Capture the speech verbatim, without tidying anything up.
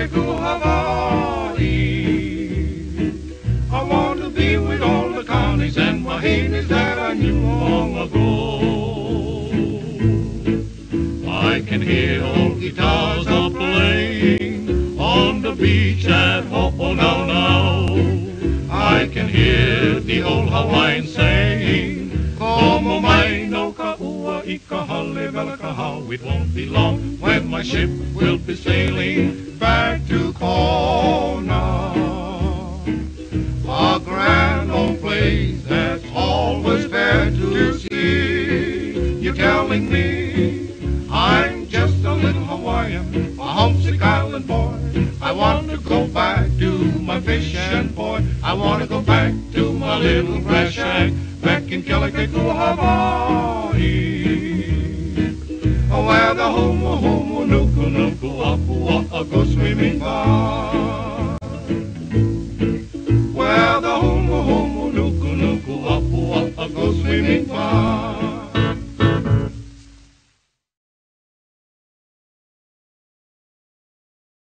Kealakekua, Hawaii. I want to be with all the Connies and Mahinis that I knew long ago. I can hear old guitars a playing on the beach at Ho'onaunau. I can hear the old Hawaiian saying, Komo mai no ka ua I ka hale vela ka hau. It won't be long when my ship will be sailing back to Kona. A grand old place that's always fair to see. You're telling me I'm just a little Hawaiian, a homesick island boy. I want to go back to my fishing port. I want to go back to my little grass shack back in Kealakekua, Hawaii. Where the homo homo nuku nuku apua go swimming by. Where the homo homo nuku nuku apua go swimming by.